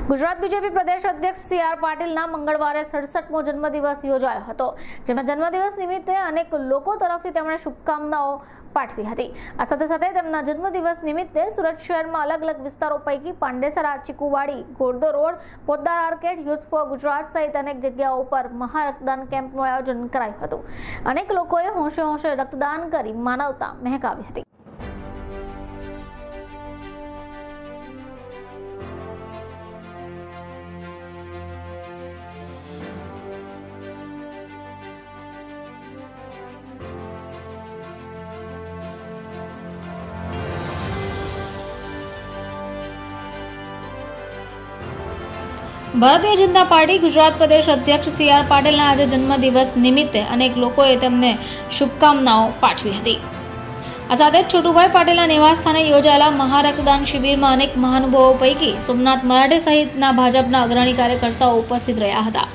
Gujarat BJP પ્રદેશ અધ્યક્ષ સી.આર. પાટીલના મંગળવારે 67મો જન્મદિવસ યોજાયો હતો, જેમાં જન્મદિવસ નિમિત્તે અનેક લોકો તરફથી તેમણે શુભકામનાઓ પાઠવી હતી। આ સાથે સાથે તેમના જન્મદિવસ નિમિત્તે સુરત શહેરમાં અલગ અલગ વિસ્તારો પૈકી પાંડેસરા, ચીકુવાડી, ગોરધો road, Poddar arcade, youth for Gujarat સહિત અનેક જગ્યાઓ પર મહારક્તદાન કેમ્પનું આયોજન કરાયું હતું। અનેક લોકોએ હોંશે હોંશે રક્તદાન કરી માનવતા મહેકાવી હતી। ભારતીય જનતા પાર્ટી ગુજરાત પ્રદેશ અધ્યક્ષ સી.આર. પાટીલના આજે જન્મદિવસ નિમિત્તે અનેક લોકોએ તેમને શુભકામનાઓ પાઠવી હતી। આ સાથે જ છોટુભાઈ પાટીલના નિવાસસ્થાને યોજાયેલા મહારક્તદાન શિબિરમાં અનેક મહાનુભાવો પૈકી સોમનાથ મરાઠે સહિતના ભાજપના અગ્રણી કાર્યકર્તાઓ ઉપસ્થિત રહ્યા હતા।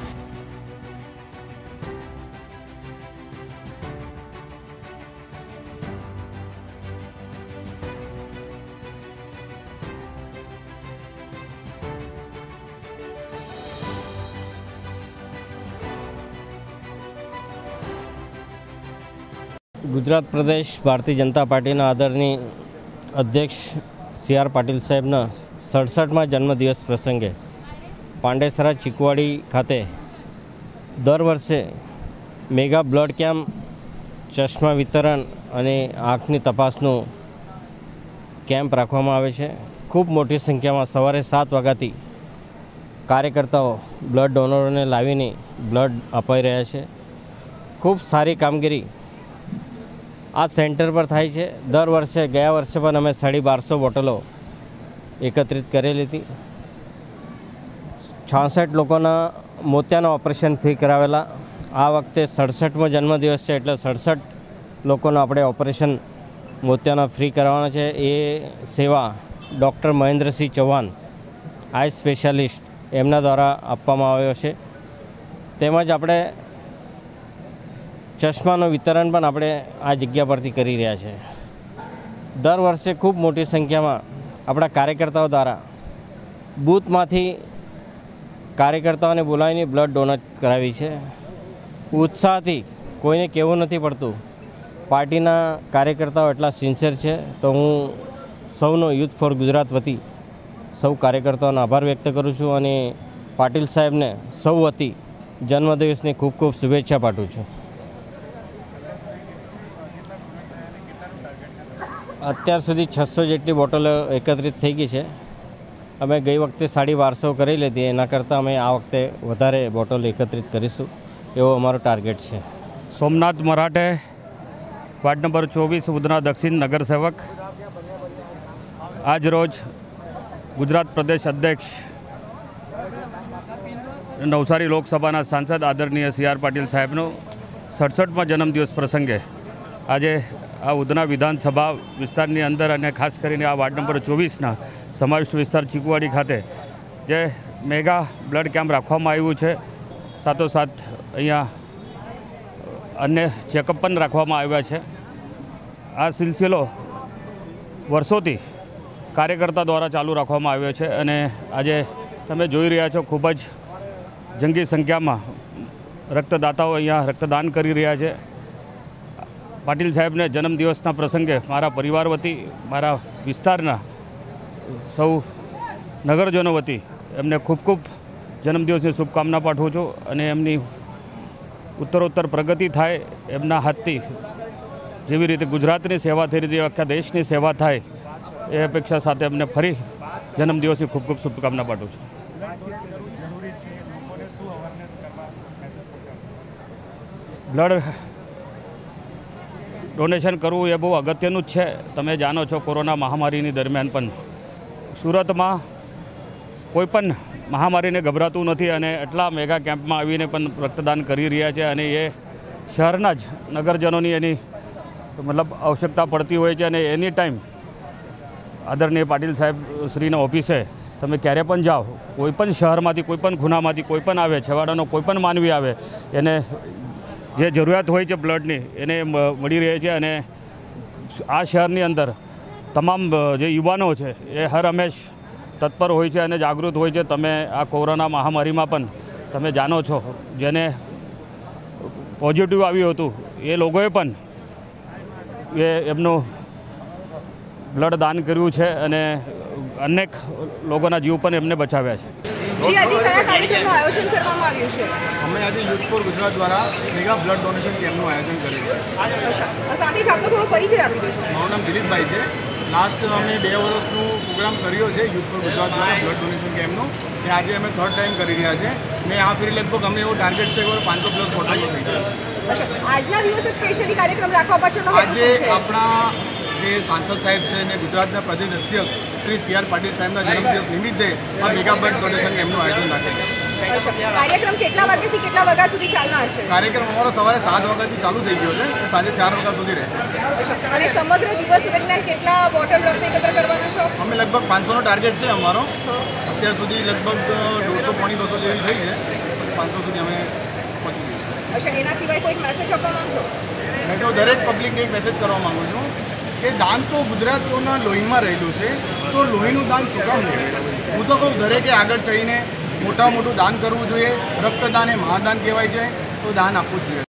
गुजरात प्रदेश भारतीय जनता पार्टी आदरणीय अध्यक्ष सी.आर. पाटील साहेबना 67मा जन्मदिवस प्रसंगे પાંડેસરા ચીકવાડી ખાતે દર વર્ષે મેગા બ્લડ કેમ્પ, ચશ્મા વિતરણ અને આંખની તપાસનું કેમ્પ રાખવામાં આવે છે। ખૂબ મોટી સંખ્યામાં સવારે 7 વાગ્યાથી કાર્યકર્તાઓ બ્લડ ડોનરોને લાવીને બ્લડ અપાઈ રહ્યા છે। ખૂબ સારી કામગીરી આ સેન્ટર પર થાય છે। દર વર્ષે ગયા વર્ષે પણ અમે 1250 બોટલો એકત્રિત કરેલી હતી। 66 લોકોના મોતિયાના ઓપરેશન ફ્રી કરાવેલા। આ વખતે 67મો જન્મદિવસ છે એટલે 67 લોકોના આપણે ઓપરેશન મોતિયાના ફ્રી કરાવવાના છે। એ સેવા doctor Mahendrasinh Chauhan, eye specialist, એમના દ્વારા આપવામાં આવ્યો છે। તેમજ આપણે ચશ્માનું વિતરણ પણ આપણે આ જગ્યા પરથી કરી રહ્યા છે। દર વર્ષે ખૂબ મોટી સંખ્યામાં આપણા કાર્યકર્તાઓ દ્વારા બૂથમાંથી કાર્યકર્તાઓને બોલાવીને બ્લડ ડોનેટ કરાવી છે। ઉત્સાહથી કોઈને કહેવું નથી પડતું, પાર્ટીના કાર્યકર્તાઓ એટલા સિન્સિયર છે। તો હું સૌનો યુથ ફોર ગુજરાત વતી સૌ કાર્યકર્તાઓનો આભાર વ્યક્ત કરું છું અને પાટીલ સાહેબને સૌ વતી જન્મદિવસની ખૂબ ખૂબ શુભેચ્છા પાઠવું છું। અત્યાર સુધી 600 જેટલી બોટલો એકત્રિત થઈ ગઈ છે। અમે ગઈ વખતે 1250 કરી લીધી, એના કરતાં અમે આ વખતે વધારે બોટલ એકત્રિત કરીશું એવો અમારો ટાર્ગેટ છે। સોમનાથ મરાઠે, વાર્ડ નંબર 24, ઉધના દક્ષિણ નગર સેવક। આજ રોજ ગુજરાત પ્રદેશ અધ્યક્ષ નવસારી લોકસભાના સાંસદ આદરણીય સી.આર. પાટીલ સાહેબનો 67મા જન્મદિવસ પ્રસંગે આજે આ ઉધના વિધાનસભા વિસ્તારની અંદર અને ખાસ કરીને આ વાર્ડ નંબર 24ના સમાવિષ્ટ વિસ્તાર ચીકુવાડી ખાતે જે મેગા બ્લડ કેમ્પ રાખવામાં આવ્યું છે, સાથોસાથ અહીંયા અન્ય ચેકઅપ પણ રાખવામાં આવ્યા છે। આ સિલસિલો વર્ષોથી કાર્યકર્તા દ્વારા ચાલુ રાખવામાં આવ્યો છે અને આજે તમે જોઈ રહ્યા છો ખૂબ જ જંગી સંખ્યામાં રક્તદાતાઓ અહીંયા રક્તદાન કરી રહ્યા છે। પાટીલ સાહેબને જન્મદિવસના પ્રસંગે મારા પરિવાર વતી, મારા વિસ્તારના સૌ નગરજનો વતી એમને ખૂબ ખૂબ જન્મદિવસની શુભકામના પાઠવું છું અને એમની ઉત્તરોત્તર પ્રગતિ થાય, એમના હાથથી જેવી રીતે ગુજરાતની સેવા થઈ રહી છે, આખા દેશની સેવા થાય એ અપેક્ષા સાથે એમને ફરી જન્મદિવસની ખૂબ ખૂબ શુભકામના પાઠવું છું। બ્લડ ડોનેશન કરવું એ બહુ અગત્યનું જ છે। તમે જાણો છો કોરોના મહામારીની દરમિયાન પણ સુરતમાં કોઈ પણ મહામારીને ગભરાતું નથી અને એટલા મેગા કેમ્પમાં આવીને પણ રક્તદાન કરી રહ્યા છે અને એ શહેરના જ નગરજનોની એની મતલબ આવશ્યકતા પડતી હોય છે અને એની ટાઈમ આદરણીય પાટીલ સાહેબ શ્રીના ઓફિસે તમે ક્યારે પણ જાઓ, કોઈ પણ શહેરમાંથી, કોઈ પણ ખૂણામાંથી કોઈ પણ આવે, છેવાડાનો કોઈ પણ માનવી આવે, એને જે જરૂરિયાત હોય છે બ્લડની એને મળી રહે છે અને આ શહેરની અંદર તમામ જે યુવાનો છે એ હર હંમેશ તત્પર હોય છે અને જાગૃત હોય છે. તમે આ કોરોના મહામારીમાં પણ તમે જાણો છો, જેને પોઝિટિવ આવ્યું હતું એ લોકોએ પણ એમનું બ્લડ દાન કર્યું છે અને અનેક લોકોના જીવ પણ એમને બચાવ્યા છે. જી, આજે કયા કાર્યક્રમનું આયોજન કરવામાં આવ્યું છે? અમે આજે યુથ ફોર ગુજરાત દ્વારા મેગા બ્લડ ડોનેશન કેમ્પનું આયોજન કર્યું છે. અચ્છા, સાથે જ આપનો થોડો પરિચય આપી દેજો. મારું નામ દિલીપભાઈ છે. લાસ્ટ અમે 2 વર્ષનું પ્રોગ્રામ કર્યો છે યુથ ફોર ગુજરાત દ્વારા બ્લડ ડોનેશન કેમ્પનો, એ આજે અમે 3rd ટાઈમ કરી રહ્યા છે ને આ ફેરી લગભગ અમે એવો ટાર્ગેટ છે કે 500+ બોટલનો થઈ જાય. અચ્છા, આજના દિવસે સ્પેશિયલી કાર્યક્રમ રાખવા પાછળનો હેતુ આજે શું છે? આપણા જે સાંસદ સાહેબ છે અને ગુજરાતના પ્રદેશ અધ્યક્ષ શ્રી CR પાટીલ સાહેબના જન્મદિવસ નિમિત્તે આ મેગા બ્લડ ડોનેશન કેમ્પનું આયોજન રાખેલું છે. અચ્છા, કાર્યક્રમ કેટલા વાગ્યાથી કેટલા વાગ્યા સુધી ચાલના હશે? કાર્યક્રમ અમારો સવારે 7 વાગ્યાથી ચાલુ થઈ ગયો છે અને સાંજે 4 વાગ્યા સુધી રહેશે. અચ્છા, અને સમગ્ર દિવસ દરમિયાન કેટલા બોટલ રક્ત એકત્ર કરવાના છો? અમે લગભગ 500નો ટાર્ગેટ છે અમારો. અત્યાર સુધી લગભગ 150 પોણી 200 જેવી થઈ છે. 500 સુધી અમે પહોંચી જઈશું. અચ્છા, એના સિવાય કોઈ મેસેજ આપવા માંગશો? મેં તો દરેક પબ્લિકને એક મેસેજ કરવા માગું છું કે દાન તો ગુજરાતીઓના લોહીમાં રહેલું છે, તો લોહીનું દાન શું કામ લેવું? હું તો કહું દરેકે આગળ જઈને મોટામાં મોટું દાન કરવું જોઈએ. રક્તદાન એ મહાદાન કહેવાય છે, તો દાન આપવું જ જોઈએ.